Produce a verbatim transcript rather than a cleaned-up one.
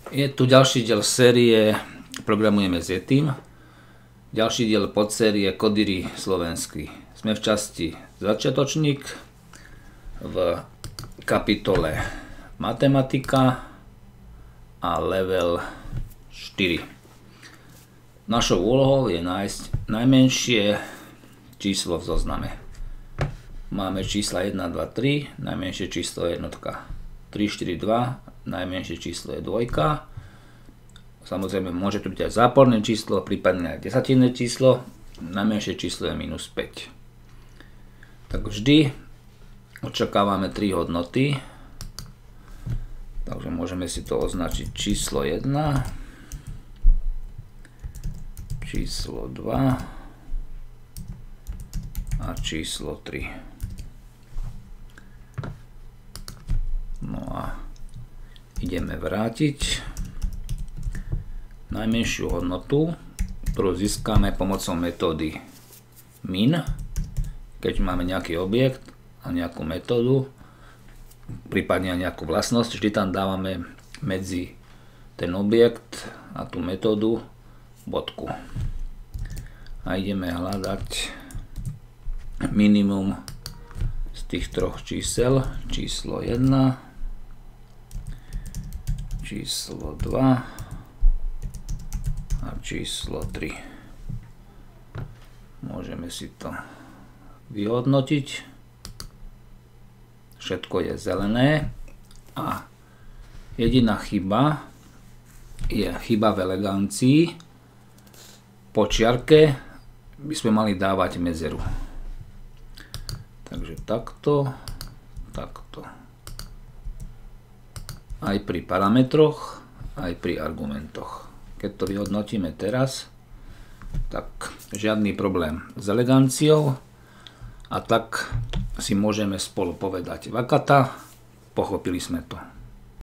Je tu ďalší diel série Programujeme s Yetim. Ďalší diel podsérie Kodíry slovenský. Sme v časti Začiatočník v kapitole Matematika a level štyri. Našou úlohou je nájsť najmenšie číslo v zozname. Máme čísla jeden, dva, tri, najmenšie číslo je jednotka. tri, štyri, dva, najmenšie číslo je dvojka. Samozrejme môže to byť aj záporné číslo, prípadne aj desatinné číslo. Najmenšie číslo je minus päť. Tak vždy očakávame tri hodnoty. Takže môžeme si to označiť číslo jeden, číslo dva a číslo tri. No a ideme vrátiť najmenšiu hodnotu, ktorú získame pomocou metódy min. Keď máme nejaký objekt a nejakú metódu, prípadne nejakú vlastnosť, vždy tam dávame medzi ten objekt a tú metódu bodku. A ideme hľadať minimum z tých troch čísel. Číslo jeden, číslo dva a číslo tri. Môžeme si to vyhodnotiť. Všetko je zelené a jediná chyba je chyba v elegancii. Po čiarke by sme mali dávať medzeru. Takže takto, takto. Aj pri parametroch, aj pri argumentoch. Keď to vyhodnotíme teraz, tak žiadny problém s eleganciou a tak si môžeme spolu povedať vakata, pochopili sme to.